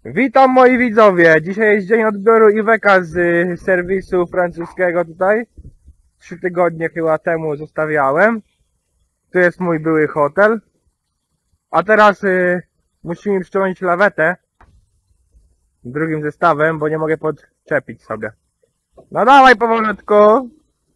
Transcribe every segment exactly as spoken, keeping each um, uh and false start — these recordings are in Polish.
Witam moi widzowie, dzisiaj jest dzień odbioru Iveca z serwisu francuskiego tutaj. Trzy tygodnie chyba temu zostawiałem. Tu jest mój były hotel. A teraz y, musimy przyciągnąć lawetę drugim zestawem, bo nie mogę podczepić sobie. No dawaj powolutku.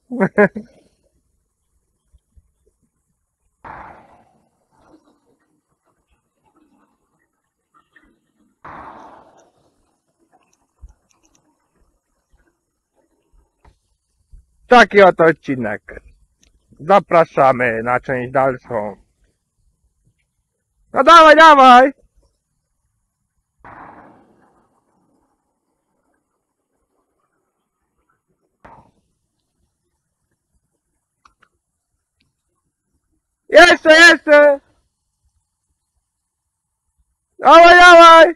Taki oto odcinek. Zapraszamy na część dalszą. No dawaj, dawaj! Jeszcze, jeszcze! Dawaj, dawaj!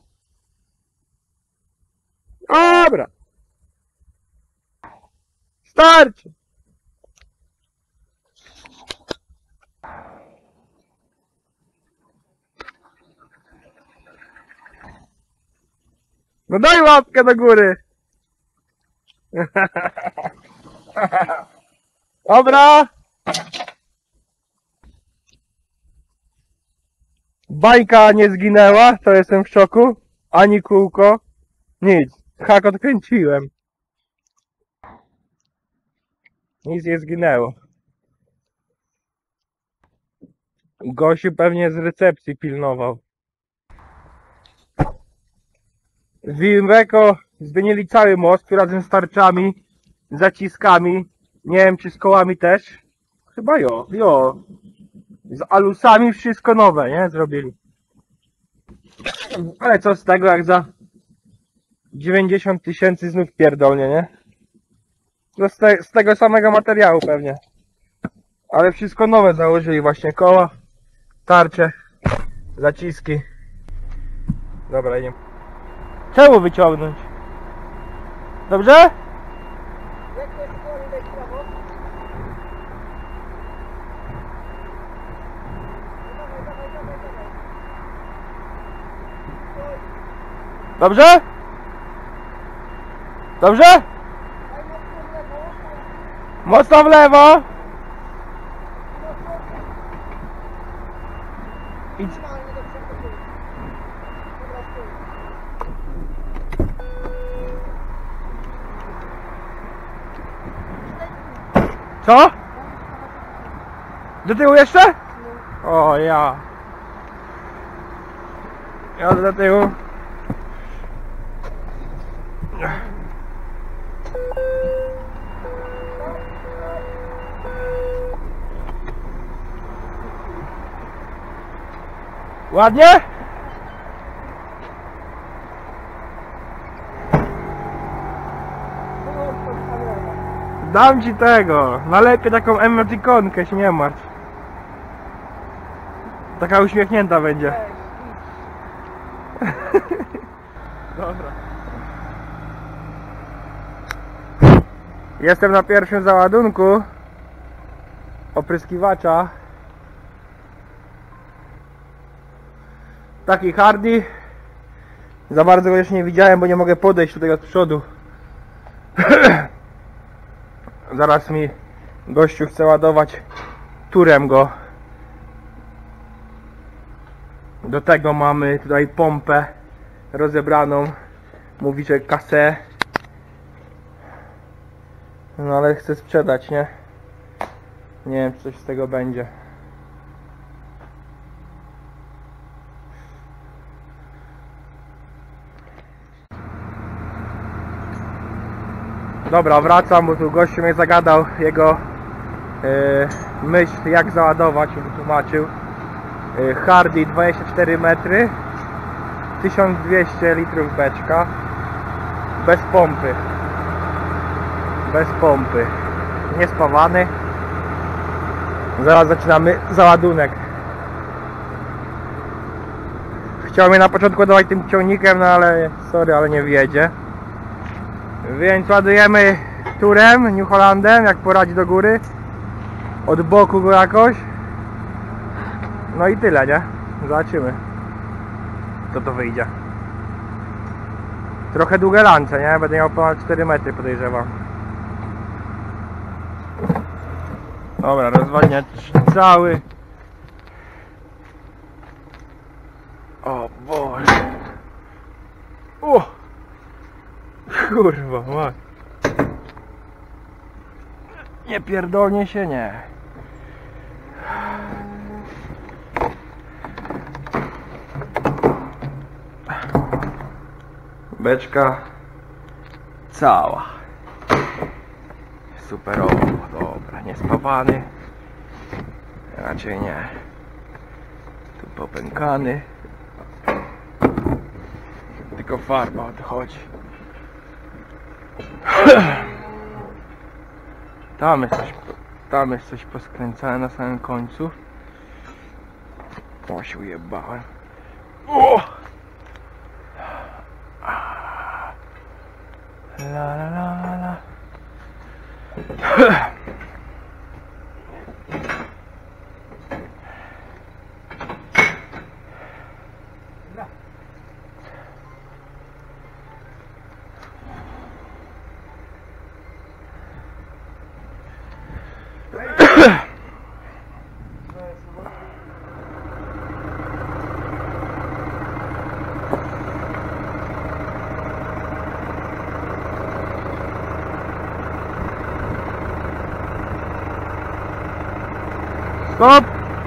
Dobra. Starczy! No daj łapkę do góry! Dobra! Bańka nie zginęła, to jestem w szoku. Ani kółko. Nic. Hak odkręciłem. Nic nie zginęło. Gosiu pewnie z recepcji pilnował. W Iveco zmienili cały most razem z tarczami, zaciskami. Nie wiem czy z kołami też. Chyba jo, jo. Z alusami wszystko nowe, nie? Zrobili. Ale co z tego jak za dziewięćdziesiąt tysięcy znów pierdolnie, nie? No z, te, z tego samego materiału pewnie. Ale wszystko nowe założyli właśnie, koła, tarcze, zaciski. Dobra, idziemy. Czemu wyciągnąć? Dobrze? Jak to jest wolny, daj prawo. Dawaj, dawaj, dawaj, dawaj. Dobrze? Dobrze? Daj mocno w lewo. Mocno w lewo. Idź. Normalnie do przodu. Dobra, stój. Co? Do tyłu jeszcze? O ja. Ja do tyłu. Ładnie? Dam ci tego. Nalepię taką emotikonkę, się nie martw. Taka uśmiechnięta będzie. Dobra. Jestem na pierwszym załadunku opryskiwacza. Taki Hardy. Za bardzo go jeszcze nie widziałem, bo nie mogę podejść tutaj od przodu. Zaraz mi gościu chce ładować turem go. Do tego mamy tutaj pompę rozebraną. Mówi, że kasę. No ale chcę sprzedać, nie? Nie wiem, czy coś z tego będzie. Dobra, wracam, bo tu gościu mnie zagadał, jego yy, myśl jak załadować, wytłumaczył. Yy, Hardy dwadzieścia cztery metry, tysiąc dwieście litrów beczka, bez pompy, bez pompy, niespawany. Zaraz zaczynamy załadunek. Chciał mnie na początku ładować tym ciągnikiem, no ale sorry, ale nie wjedzie. Więc ładujemy turem, New Hollandem, jak poradzi do góry. Od boku go jakoś. No i tyle, nie? Zobaczymy, co to wyjdzie. Trochę długie lance, nie? Będę miał ponad cztery metry, podejrzewam. Dobra, rozwadniacz cały. O Boże. O! Kurwa, ma. Nie pierdolnie się, nie. Beczka cała. Superowo, dobra, nie spawany. Raczej nie. Tu popękany. Tylko farba odchodzi. Tam jest coś, tam jest coś poskręcane na samym końcu. O, się ujebałem. O! La la la la. Stop!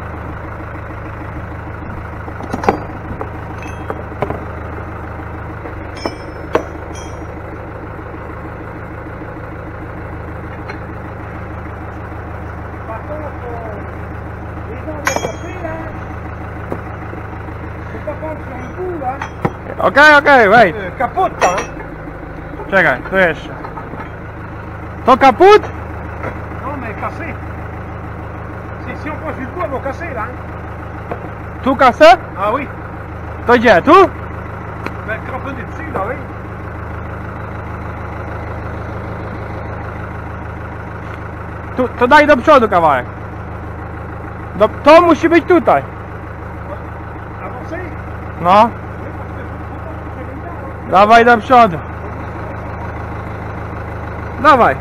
Par contre, euh, les dents de café là, faut pas prendre sur un coup là. Okej, okej, wait. Euh, capote hein. Czekaj, tu jeszcze. To kaput? Non mais cassé. Si, si on prend sur le coup, elles vont casser là. Hein. Tu kasę? Ah oui. To gdzie? Tu? Ben cramponner dessus là, oui. Tu, to daj do przodu kawałek. Do, to musi być tutaj. Avancer. No, Oui, parce que faut pas toucher les dents. Hein. dawaj do przodu. Dawaj.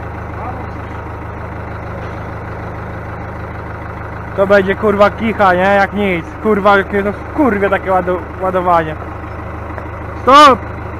To będzie kurwa kicha, nie? Jak nic. Kurwa, jakie to kurwie takie ładu, ładowanie. Stop!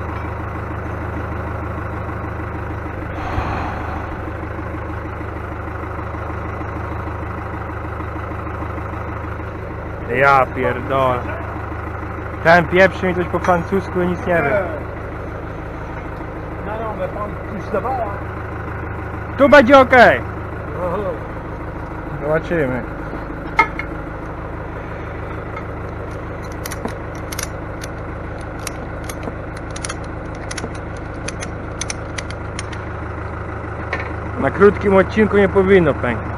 Ja pierdolę. Ten pieprzy mi coś po francusku i nic nie wiem. Euh, Non, non, on va prendre plus de bord. Hein. Tu będzie ok. Oh, oh. Zobaczymy. Na krótkim odcinku nie powinno pęknąć.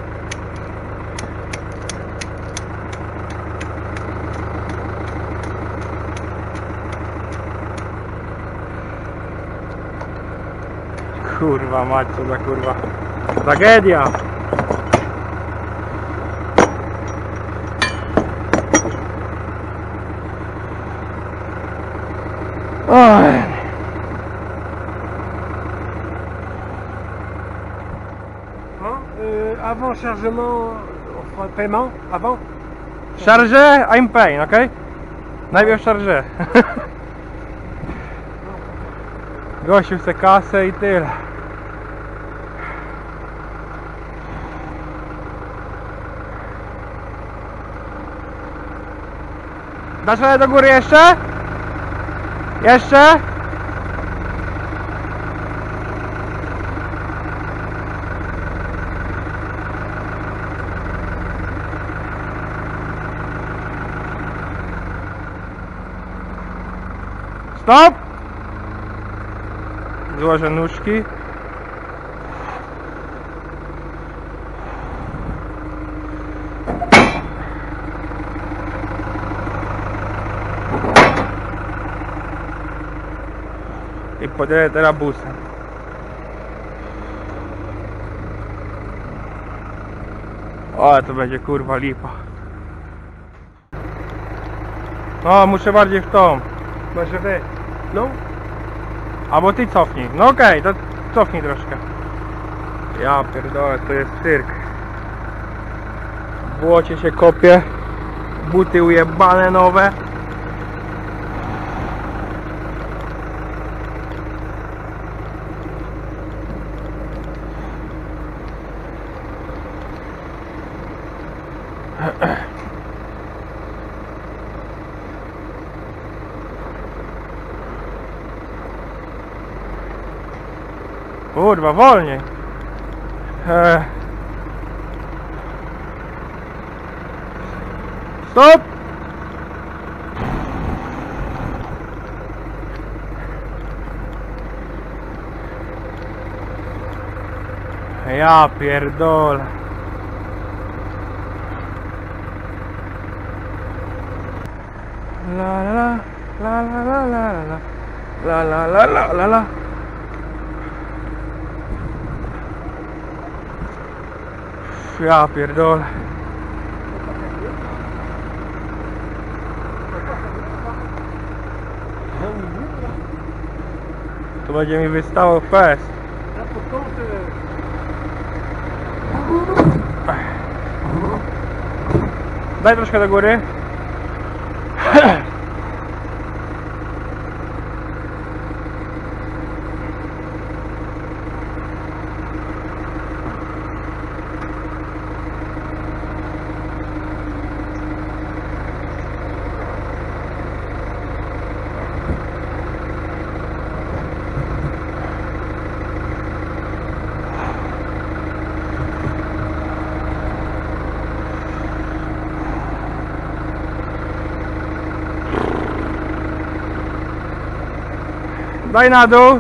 Kurwa mać, co za kurwa tragedia. Oj. Hein, euh, avant chargement, on fera le paiement avant. Chargé, I'm paying, ok? Najpierw chargé. Gościu chce kasę i tyle. Dasz radę do góry jeszcze? Jeszcze? Stop! Złożę nóżki. I podjadę teraz busem. O, to będzie kurwa lipa. No, muszę bardziej w tą. Moi je vais. Non. Albo ty cofnij. No okej, okay, to cofnij troszkę. Ja pierdolę, to jest cyrk. W błocie się kopie. Buty ujebane nowe. Kurwa, wolniej. Eee. Stop! Ja pierdolę. La la la la la la la la la la la la la. Ja pierdolę. To będzie mi wystawał fest. Ja podkąty. Daj troszkę do góry. Daj na dół.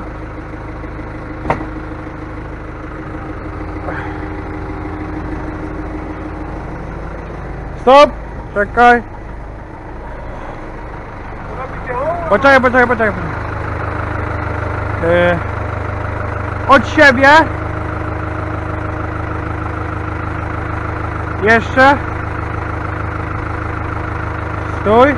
Stop! Czekaj. Poczekaj, poczekaj, poczekaj. Yy, od siebie. Jeszcze. Stój.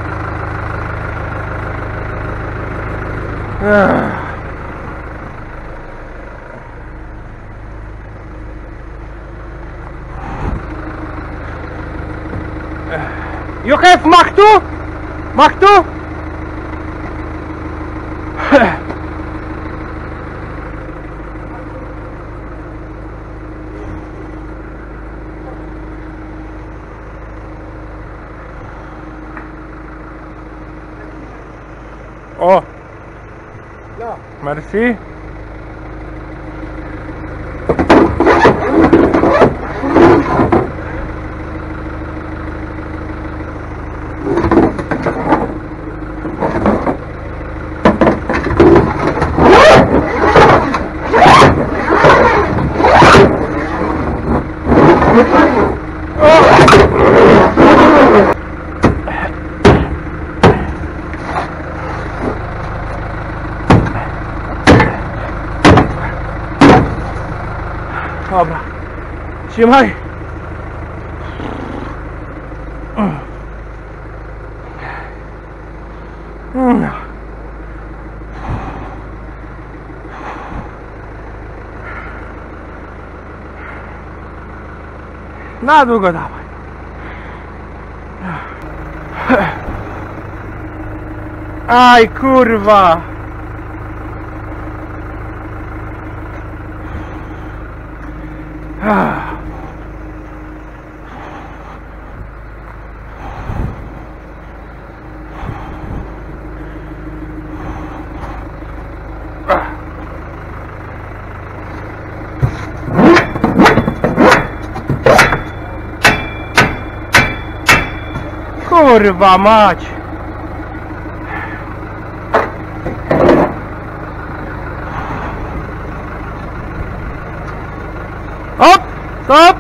You have Mach two? Mach two? O! Ja. Merci. Dobra, trzymaj. Na długo dawaj. Aj kurwa. Kurwa mać. Hop, stop.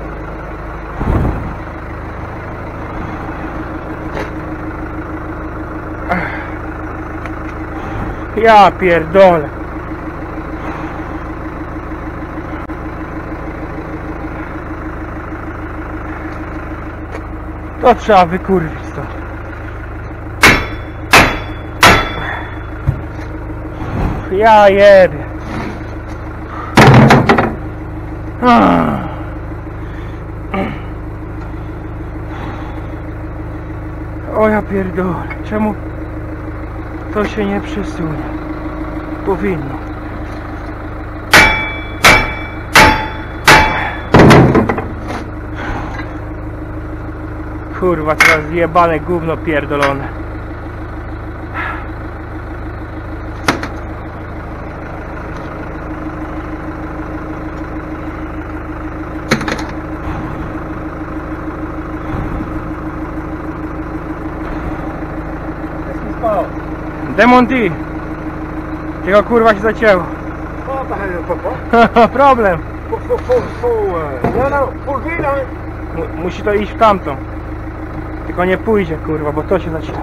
Ja pierdolę. To trzeba wykurwić to. Ja jebie. Ah. O ja pierdolę, czemu to się nie przesunie? Powinno. Kurwa, teraz zjebane gówno pierdolone. Demonti! Tylko kurwa się zacięło. O, to jest to, Problem. Fu, fu, fu, fu. No, no, full wheel, Mu- Musi to iść w tamtą. Tylko nie pójdzie kurwa, bo to się zacięło.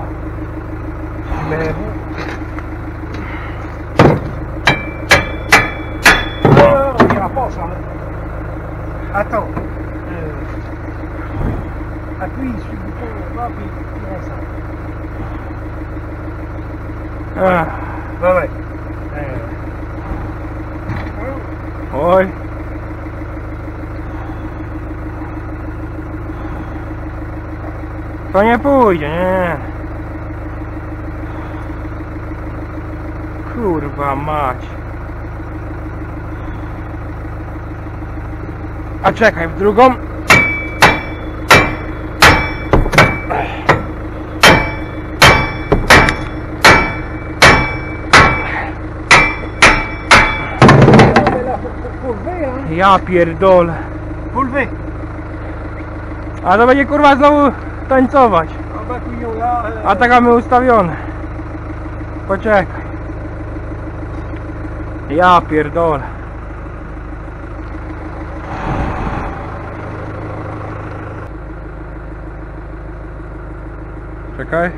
Oh, ja posa. Attends. Euh, appuie sur le bouton là, puis tire ça. Ach, Ouais, ouais. Euh, oj. To nie pójdzie, nie. Kurwa mać. A czekaj, w drugą. full V, hein. Ja pierdolę. Full V. A to będzie kurwa znowu tańcować. Ah bah couillon là. euh, A tak mamy ustawione. Poczekaj. Ja pierdolę. Czekaj.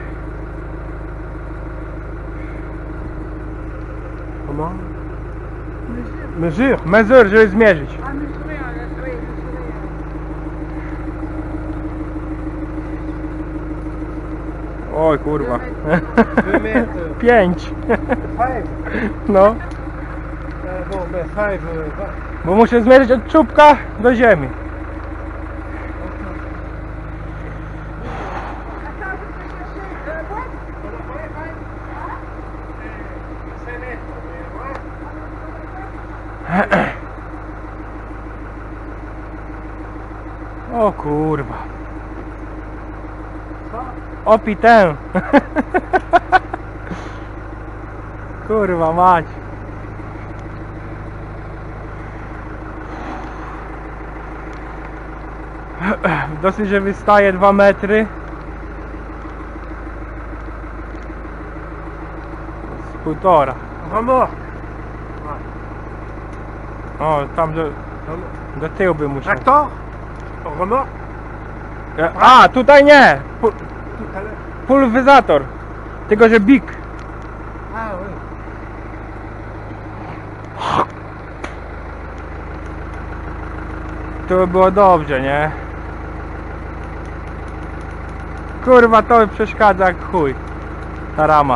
Comment? Mesure. Mesure, żeby zmierzyć. Ah, mesurer, oui, mesurer. Oj kurwa. Deux mètres. Pięć. Five. No. Euh, bon, mais five. Euh, va- Bo muszę zmierzyć od czubka do ziemi. Attends, je peux chercher la boîte. cinq mètres. mais ouais. O kurwa. Ça. Opitę. Kurwa mać. Dosyć, że wystaje dwa metry. Z półtora. Remorque. O, tam do, do tyłu by musiał. Tractor. Remorque. A, tutaj nie! Pu- Tout à l'heure. Pulwyzator. Tylko, że big. Ah oui. To by było dobrze, nie? Kurwa, to przeszkadza jak chuj. Ta rama.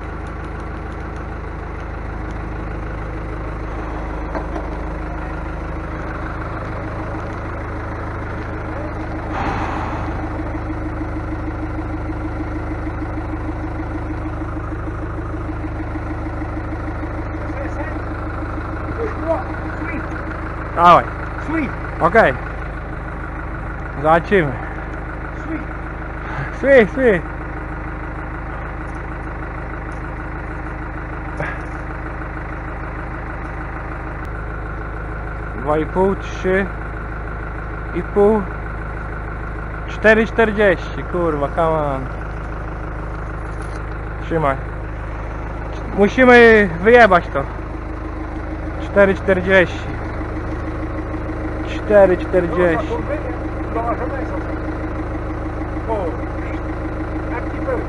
C'est ça. Gauche droit. Sweep. Dawaj. Sweep. Okej. Zobaczymy. Sweep. Swy, swy. Dwa i pół, trzy i pół, cztery czterdzieści, kurwa, come on. Trzymaj. Musimy wyjebać to. cztery czterdzieści. cztery czterdzieści. Tu l'auras jamais sans ça. Oh. Un petit peu.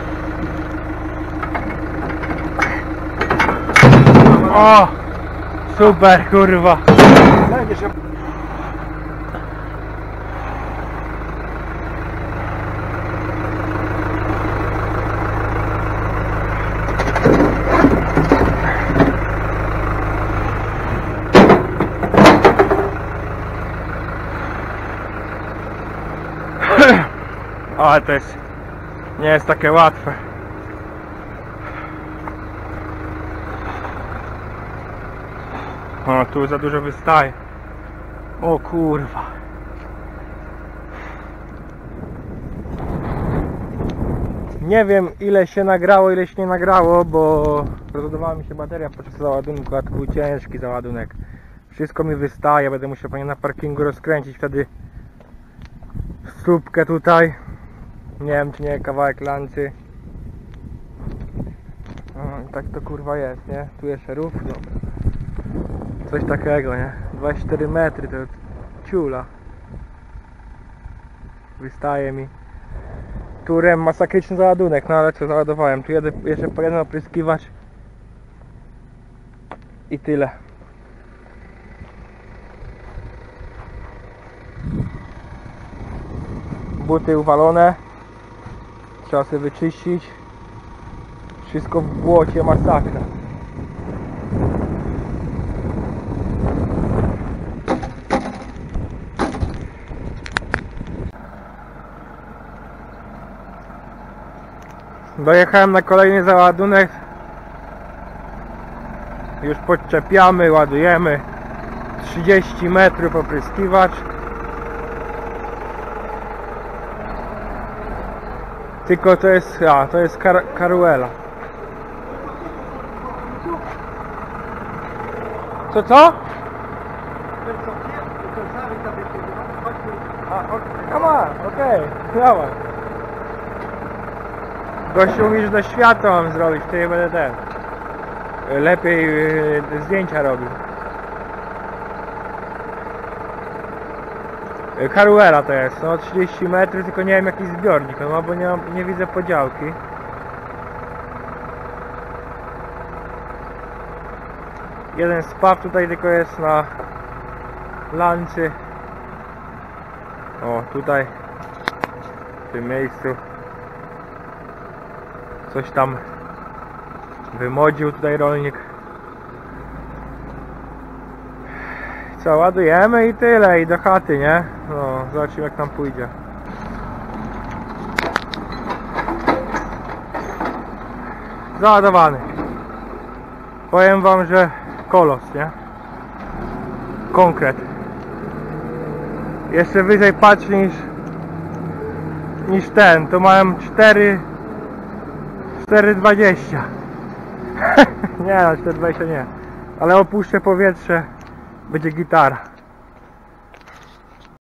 O! Super, kurwa. Będziesz ją... Ale to jest, nie jest takie łatwe. O, tu za dużo wystaje. O kurwa. Nie wiem ile się nagrało, ile się nie nagrało, bo rozładowała mi się bateria podczas załadunku, a to był ciężki załadunek. Wszystko mi wystaje, będę musiał panie na parkingu rozkręcić wtedy stópkę tutaj. Nie wiem czy nie, kawałek lancy. O, tak to kurwa jest, nie? Tu jeszcze rów, dobra. Coś takiego, nie? dwadzieścia cztery metry to ciula. Wystaje mi. Turem masakryczny załadunek, no ale co, załadowałem. Tu jedę, jeszcze po jeden opryskiwacz. I tyle. Buty uwalone. Trzeba sobie wyczyścić. Wszystko w błocie, masakra. Dojechałem na kolejny załadunek. Już podczepiamy, ładujemy. trzydzieści metrów opryskiwacz. Tylko to jest, a to jest kar Caruela. Co co? A, okay. Come on, okej, okay. Dawaj. Gościu mówi, że do światła mam zrobić, to nie będę ten. Lepiej yy, zdjęcia robił. Yy, Caruela to jest, no trzydzieści metrów, tylko nie wiem jaki zbiornik, no bo nie, nie widzę podziałki. Jeden spaw tutaj tylko jest na lancy. O, tutaj w tym miejscu coś tam wymodził tutaj rolnik. Co, ładujemy i tyle, i do chaty, nie? No, zobaczymy jak nam pójdzie. Załadowany. Powiem wam, że kolos, nie? Konkret. Jeszcze wyżej patrz niż niż ten, to mają cztery cztery dwadzieścia. Nie no, cztery dwadzieścia nie. Ale opuszczę powietrze, będzie gitara.